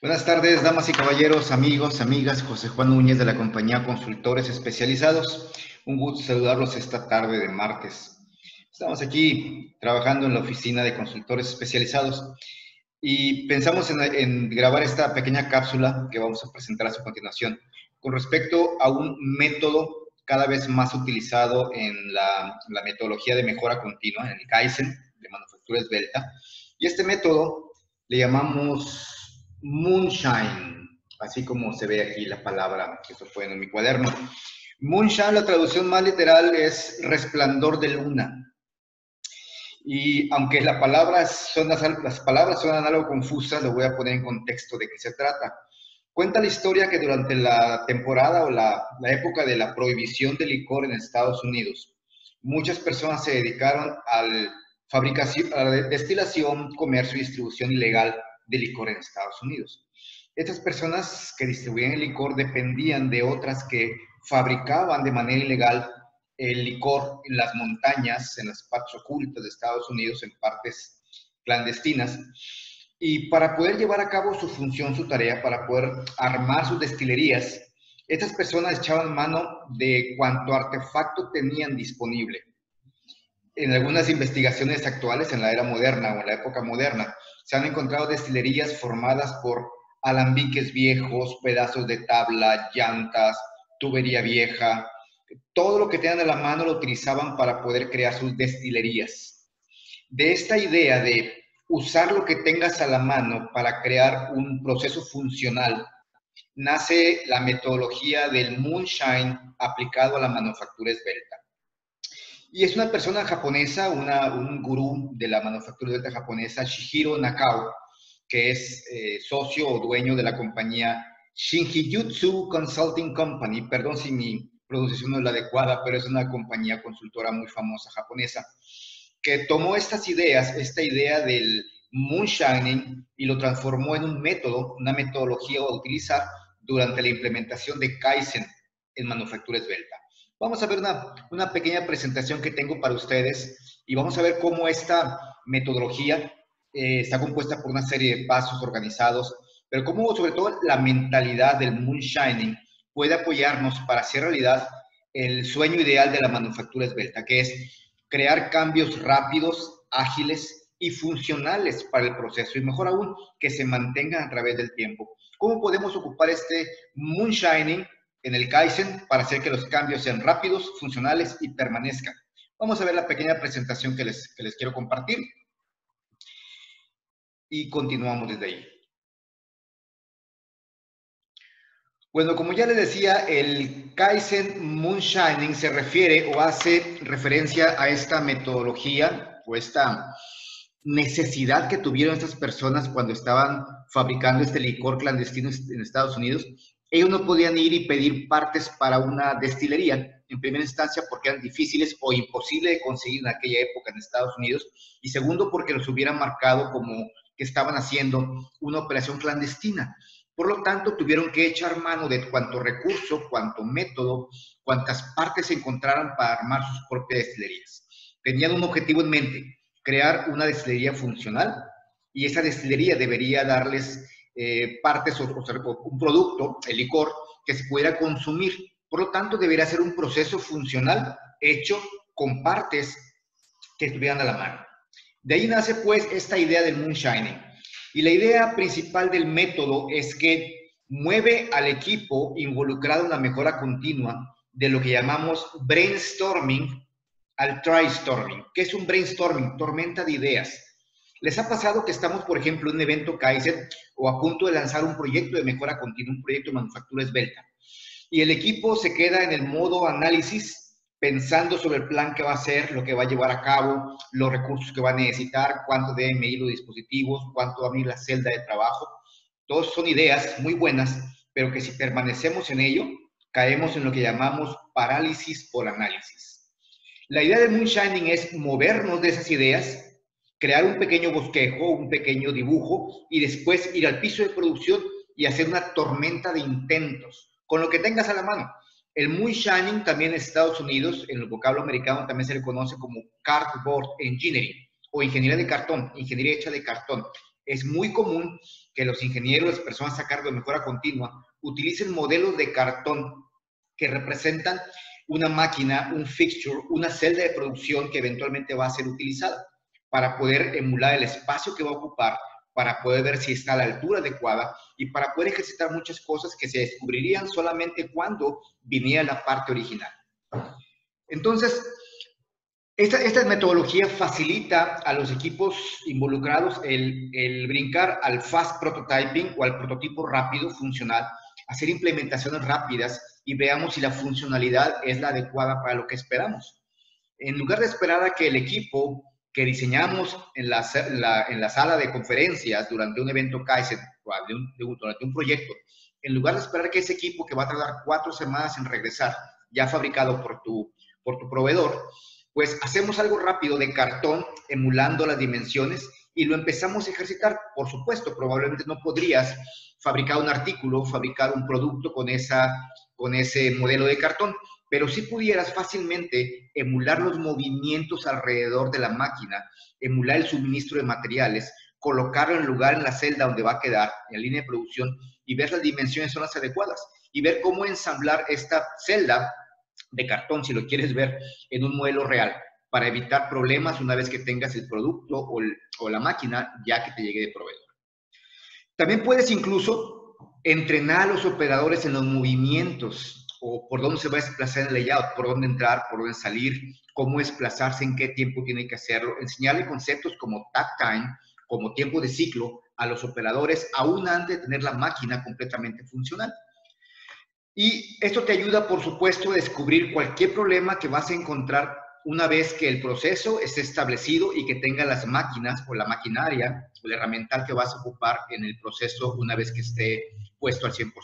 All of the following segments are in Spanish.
Buenas tardes, damas y caballeros, amigos, amigas. José Juan Núñez de la compañía Consultores Especializados. Un gusto saludarlos esta tarde de martes. Estamos aquí trabajando en la oficina de consultores especializados y pensamos en grabar esta pequeña cápsula que vamos a presentar a su continuación con respecto a un método cada vez más utilizado en la metodología de mejora continua, en el Kaizen de manufactura esbelta. Y este método le llamamos Moonshine, así como se ve aquí la palabra que se pone en mi cuaderno. Moonshine, la traducción más literal es resplandor de luna. Y aunque las palabras suenan algo confusas, lo voy a poner en contexto de qué se trata. Cuenta la historia que durante la temporada o la época de la prohibición del licor en Estados Unidos, muchas personas se dedicaron a la destilación, comercio y distribución ilegal de licor en Estados Unidos. Estas personas que distribuían el licor dependían de otras que fabricaban de manera ilegal el licor en las montañas, en las partes ocultas de Estados Unidos, en partes clandestinas. Y para poder llevar a cabo su función, su tarea, para poder armar sus destilerías, estas personas echaban mano de cuanto artefacto tenían disponible. En algunas investigaciones actuales, en la era moderna o en la época moderna, se han encontrado destilerías formadas por alambiques viejos, pedazos de tabla, llantas, tubería vieja. Todo lo que tenían a la mano lo utilizaban para poder crear sus destilerías. De esta idea de usar lo que tengas a la mano para crear un proceso funcional, nace la metodología del Moonshine aplicado a la manufactura esbelta. Y es una persona japonesa, un gurú de la manufactura esbelta japonesa, Shihiro Nakao, que es socio o dueño de la compañía Shinjitsu Consulting Company. Perdón si mi pronunciación no es la adecuada, pero es una compañía consultora muy famosa japonesa, que tomó estas ideas, esta idea del moonshining, y lo transformó en un método, una metodología a utilizar durante la implementación de Kaizen en manufactura esbelta. Vamos a ver una pequeña presentación que tengo para ustedes y vamos a ver cómo esta metodología está compuesta por una serie de pasos organizados, pero cómo sobre todo la mentalidad del moonshining puede apoyarnos para hacer realidad el sueño ideal de la manufactura esbelta, que es crear cambios rápidos, ágiles y funcionales para el proceso, y mejor aún, que se mantengan a través del tiempo. ¿Cómo podemos ocupar este moonshining en el Kaizen para hacer que los cambios sean rápidos, funcionales y permanezcan? Vamos a ver la pequeña presentación que les quiero compartir y continuamos desde ahí. Bueno, como ya les decía, el Kaizen Moonshining se refiere o hace referencia a esta metodología o esta necesidad que tuvieron estas personas cuando estaban fabricando este licor clandestino en Estados Unidos. Ellos no podían ir y pedir partes para una destilería, en primera instancia porque eran difíciles o imposibles de conseguir en aquella época en Estados Unidos, y segundo porque los hubieran marcado como que estaban haciendo una operación clandestina. Por lo tanto, tuvieron que echar mano de cuanto recurso, cuanto método, cuantas partes se encontraran para armar sus propias destilerías. Tenían un objetivo en mente: crear una destilería funcional, y esa destilería debería darles partes o un producto, el licor, que se pudiera consumir. Por lo tanto, debería ser un proceso funcional hecho con partes que estuvieran a la mano. De ahí nace pues esta idea del moonshining. Y la idea principal del método es que mueve al equipo involucrado en la mejora continua de lo que llamamos brainstorming al tristorming. ¿Qué es un brainstorming? Tormenta de ideas. ¿Les ha pasado que estamos, por ejemplo, en un evento Kaizen o a punto de lanzar un proyecto de mejora continua, un proyecto de manufactura esbelta, y el equipo se queda en el modo análisis, pensando sobre el plan que va a hacer, lo que va a llevar a cabo, los recursos que va a necesitar, cuánto deben medir los dispositivos, cuánto va a medir la celda de trabajo? Todos son ideas muy buenas, pero que si permanecemos en ello, caemos en lo que llamamos parálisis por análisis. La idea del moonshining es movernos de esas ideas, crear un pequeño bosquejo, un pequeño dibujo, y después ir al piso de producción y hacer una tormenta de intentos con lo que tengas a la mano. El moonshining también en Estados Unidos, en el vocablo americano, también se le conoce como cardboard engineering o ingeniería de cartón, ingeniería hecha de cartón. es muy común que los ingenieros, las personas a cargo de mejora continua, utilicen modelos de cartón que representan una máquina, un fixture, una celda de producción que eventualmente va a ser utilizada para poder emular el espacio que va a ocupar, para poder ver si está a la altura adecuada y para poder ejercitar muchas cosas que se descubrirían solamente cuando viniera la parte original. Entonces, esta metodología facilita a los equipos involucrados el brincar al fast prototyping o al prototipo rápido, funcional, hacer implementaciones rápidas y veamos si la funcionalidad es la adecuada para lo que esperamos. En lugar de esperar a que el equipo que diseñamos en la sala de conferencias durante un evento Kaizen, durante un proyecto, en lugar de esperar que ese equipo que va a tardar 4 semanas en regresar, ya fabricado por tu proveedor, pues hacemos algo rápido de cartón, emulando las dimensiones y lo empezamos a ejercitar. Por supuesto, probablemente no podrías fabricar un artículo, fabricar un producto con ese modelo de cartón, pero sí pudieras fácilmente emular los movimientos alrededor de la máquina, emular el suministro de materiales, colocarlo en lugar en la celda donde va a quedar, en la línea de producción, y ver las dimensiones son las adecuadas, y ver cómo ensamblar esta celda de cartón, si lo quieres ver, en un modelo real, para evitar problemas una vez que tengas el producto o la máquina ya que te llegue de proveedor. También puedes incluso entrenar a los operadores en los movimientos o por dónde se va a desplazar el layout, por dónde entrar, por dónde salir, cómo desplazarse, en qué tiempo tiene que hacerlo, enseñarle conceptos como takt time, como tiempo de ciclo a los operadores aún antes de tener la máquina completamente funcional. Y esto te ayuda, por supuesto, a descubrir cualquier problema que vas a encontrar una vez que el proceso esté establecido y que tenga las máquinas o la maquinaria o la herramienta que vas a ocupar en el proceso una vez que esté puesto al 100%.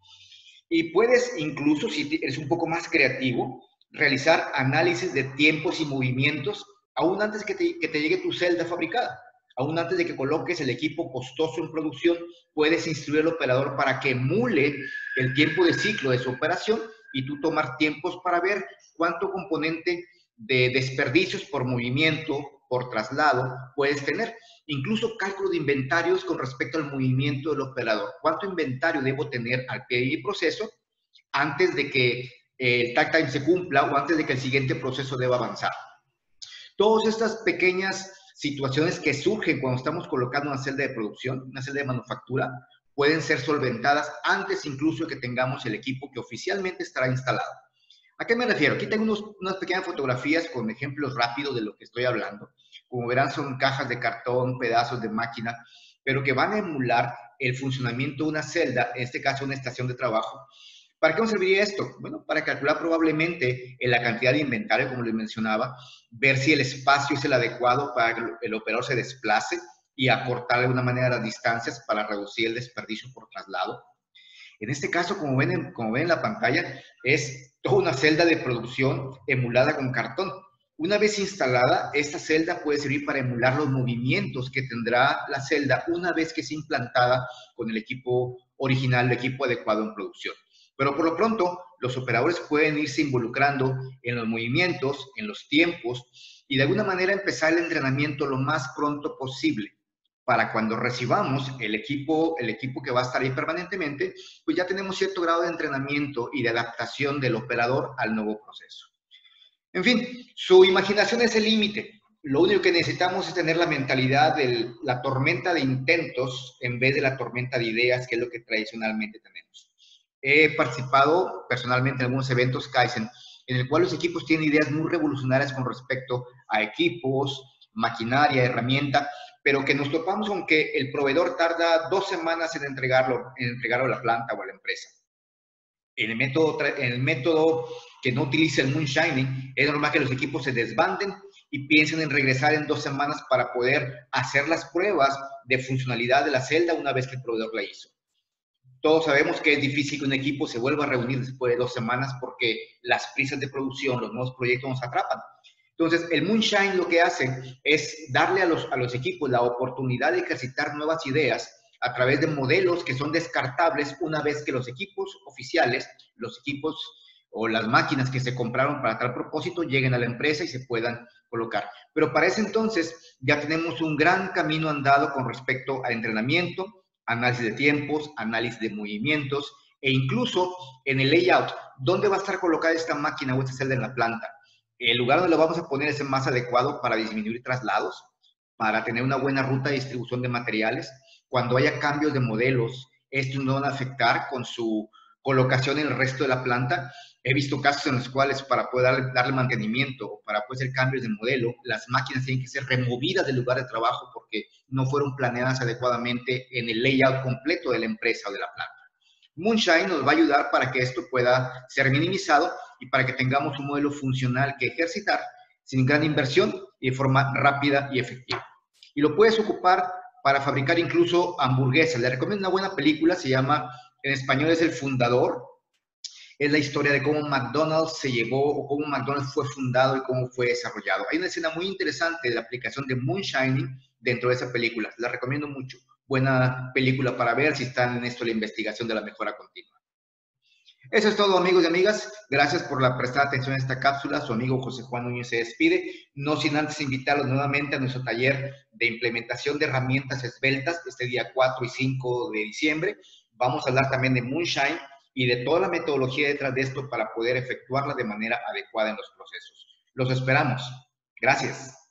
Y puedes incluso, si eres un poco más creativo, realizar análisis de tiempos y movimientos aún antes que te llegue tu celda fabricada. Aún antes de que coloques el equipo costoso en producción, puedes instruir al operador para que emule el tiempo de ciclo de su operación y tú tomar tiempos para ver cuánto componente de desperdicios por movimiento, por traslado, puedes tener. Incluso cálculo de inventarios con respecto al movimiento del operador. ¿Cuánto inventario debo tener al pie de mi proceso antes de que el takt time se cumpla o antes de que el siguiente proceso deba avanzar? Todas estas pequeñas situaciones que surgen cuando estamos colocando una celda de producción, una celda de manufactura, pueden ser solventadas antes incluso de que tengamos el equipo que oficialmente estará instalado. ¿A qué me refiero? Aquí tengo unas pequeñas fotografías con ejemplos rápidos de lo que estoy hablando. Como verán, son cajas de cartón, pedazos de máquina, pero que van a emular el funcionamiento de una celda, en este caso una estación de trabajo. ¿Para qué nos serviría esto? Bueno, para calcular probablemente la cantidad de inventario, como les mencionaba, ver si el espacio es el adecuado para que el operador se desplace y acortar de alguna manera las distancias para reducir el desperdicio por traslado. En este caso, como ven en la pantalla, es toda una celda de producción emulada con cartón. Una vez instalada, esta celda puede servir para emular los movimientos que tendrá la celda una vez que sea implantada con el equipo original, el equipo adecuado en producción. Pero por lo pronto, los operadores pueden irse involucrando en los movimientos, en los tiempos y de alguna manera empezar el entrenamiento lo más pronto posible para cuando recibamos el equipo que va a estar ahí permanentemente, pues ya tenemos cierto grado de entrenamiento y de adaptación del operador al nuevo proceso. En fin, su imaginación es el límite. Lo único que necesitamos es tener la mentalidad de la tormenta de intentos en vez de la tormenta de ideas, que es lo que tradicionalmente tenemos. He participado personalmente en algunos eventos Kaizen, en el cual los equipos tienen ideas muy revolucionarias con respecto a equipos, maquinaria, herramienta, pero que nos topamos con que el proveedor tarda 2 semanas en entregarlo a la planta o a la empresa. En el método que no utiliza el moonshining, es normal que los equipos se desbanden y piensen en regresar en 2 semanas para poder hacer las pruebas de funcionalidad de la celda una vez que el proveedor la hizo. Todos sabemos que es difícil que un equipo se vuelva a reunir después de 2 semanas porque las prisas de producción, los nuevos proyectos nos atrapan. Entonces, el moonshine lo que hace es darle a los equipos la oportunidad de ejercitar nuevas ideas a través de modelos que son descartables una vez que los equipos oficiales, los equipos o las máquinas que se compraron para tal propósito lleguen a la empresa y se puedan colocar. Pero para ese entonces ya tenemos un gran camino andado con respecto al entrenamiento, análisis de tiempos, análisis de movimientos e incluso en el layout, ¿dónde va a estar colocada esta máquina o esta celda en la planta? El lugar donde lo vamos a poner es el más adecuado para disminuir traslados, para tener una buena ruta de distribución de materiales. Cuando haya cambios de modelos, estos no van a afectar con su colocación en el resto de la planta. He visto casos en los cuales para poder darle mantenimiento o para poder hacer cambios de modelo, las máquinas tienen que ser removidas del lugar de trabajo porque no fueron planeadas adecuadamente en el layout completo de la empresa o de la planta. Moonshine nos va a ayudar para que esto pueda ser minimizado y para que tengamos un modelo funcional que ejercitar sin gran inversión y de forma rápida y efectiva. Y lo puedes ocupar para fabricar incluso hamburguesas. Le recomiendo una buena película, se llama, en español es El Fundador. Es la historia de cómo McDonald's se llegó o cómo McDonald's fue fundado y cómo fue desarrollado. Hay una escena muy interesante de la aplicación de moonshining dentro de esa película. La recomiendo mucho. Buena película para ver si están en esto la investigación de la mejora continua. Eso es todo, amigos y amigas. Gracias por la prestada atención a esta cápsula. Su amigo José Juan Núñez se despide. No sin antes invitarlos nuevamente a nuestro taller de implementación de herramientas esbeltas este día 4 y 5 de diciembre. Vamos a hablar también de Moonshine y de toda la metodología detrás de esto para poder efectuarla de manera adecuada en los procesos. Los esperamos. Gracias.